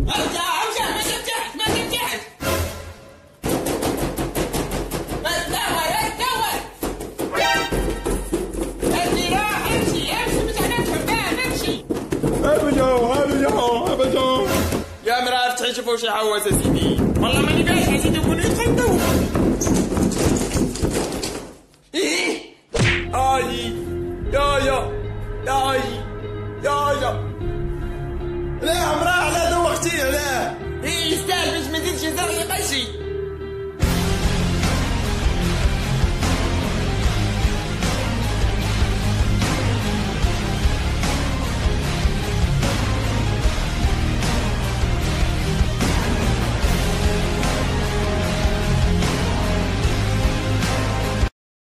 ارجع ما ترجعش ابدا يا مرا افتحي شوفوا شي حواس يا سيدي. والله ماني باش يا سيدي يكون يتخدوا. ايه اي يا لا مرا على دوختي علاه. ايه يستاهل باش ما نزيدش نزرق قشي.